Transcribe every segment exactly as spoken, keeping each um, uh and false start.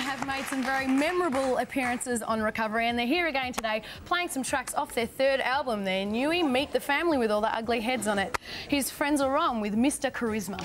have made some very memorable appearances on Recovery, and they're here again today playing some tracks off their third album, their newie, Meet the Family, with all the ugly heads on it. Here's Frenzal Rhomb with Mister Charisma.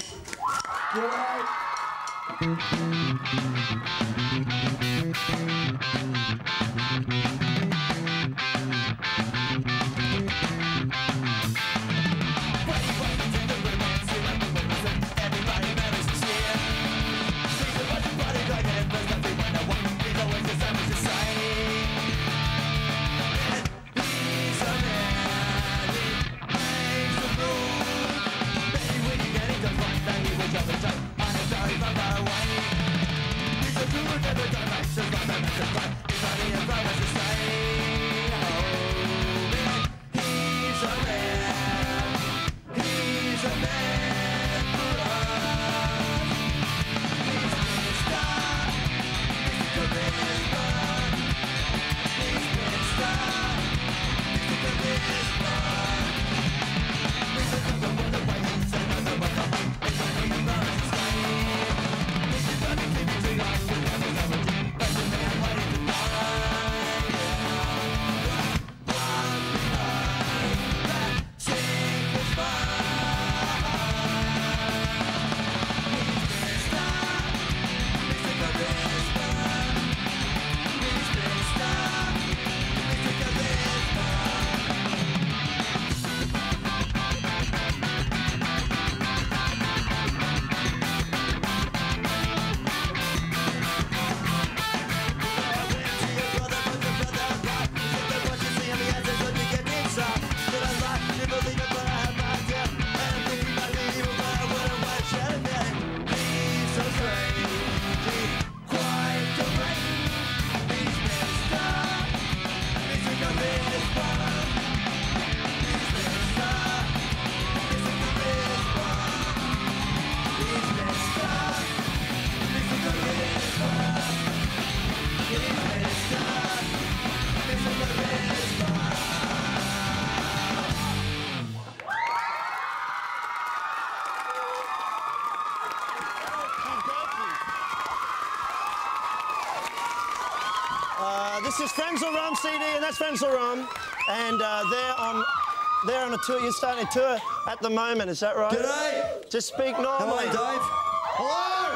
Uh, this is Frenzal Rhomb C D, and that's Frenzal Rhomb, and uh, they're on they're on a tour. You're starting a tour at the moment, is that right? G'day. Just speak normally. Hello, Dave. Hello.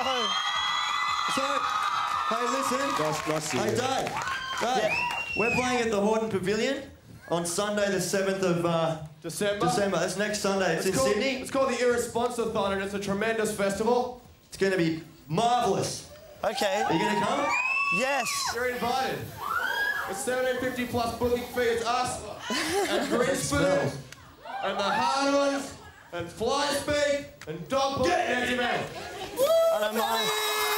Hello. So, hey, listen. Nice, nice to Hey, you. Dave. Dave. Yeah. We're playing at the Hordern Pavilion on Sunday, the seventh of uh, December. December. That's next Sunday. It's, It's in called, Sydney. It's called the Irresponsible-thon, and it's a tremendous festival. It's going to be marvellous. Okay. Are you going to come? Yes. You're invited. It's seventeen fifty plus booking fee. It's us and Green Spoon smells. and the Hard Ones and Fly Speed and Dog Put and Andy Man. I don't mind.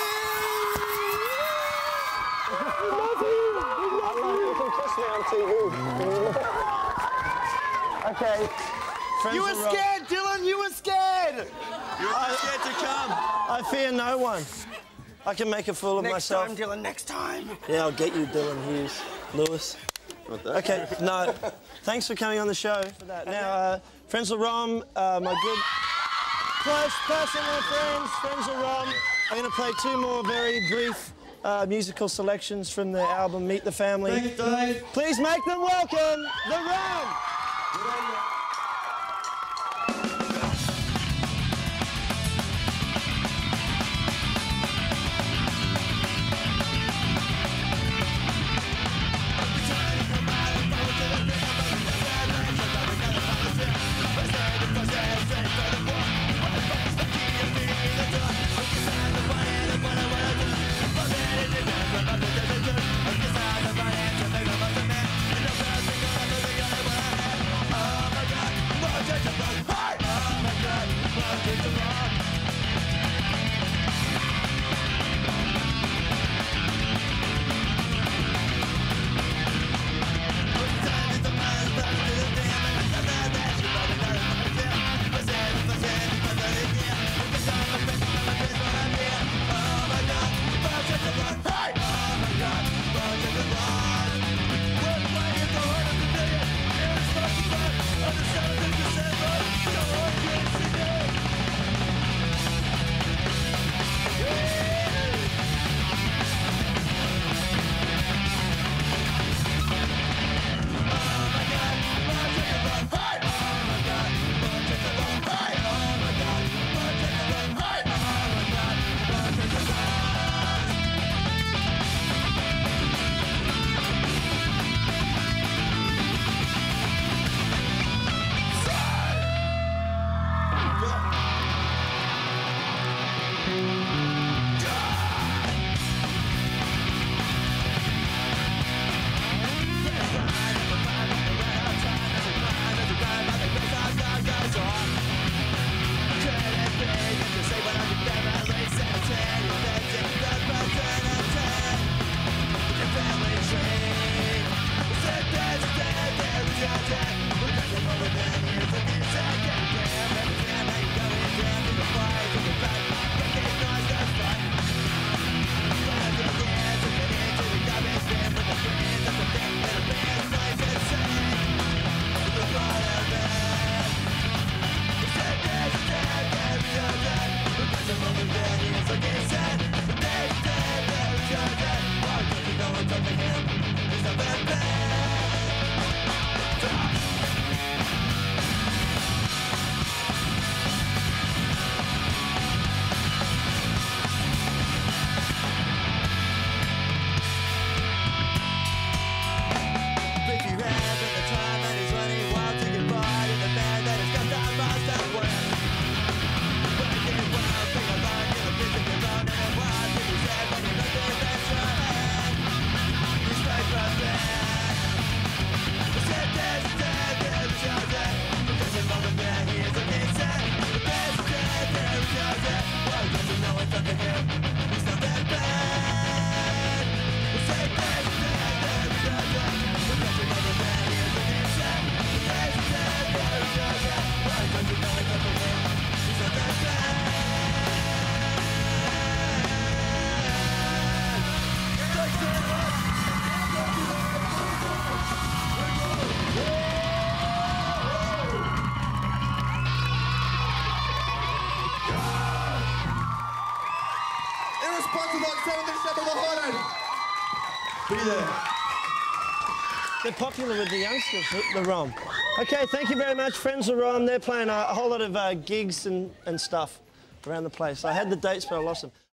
Okay. You were Frenzal Rhomb. scared, Dylan. You were scared. You were too scared to come. I fear no one. I can make a fool of Next myself. time, Dylan. Next time. Yeah, I'll get you, Dylan Hughes. Lewis. Okay, no. Thanks for coming on the show for that. Now, uh, Frenzal Rhomb, uh, my good close personal friends, Frenzal Rhomb. I'm going to play two more very brief uh, musical selections from the album Meet the Family. Thanks, Dave. Please make them welcome the Rhomb. Oh, my Be there. They're popular with the youngsters, the, the Rom. Okay, thank you very much. Friends of Rom, they're playing a, a whole lot of uh, gigs and, and stuff around the place. I had the dates, but I lost them.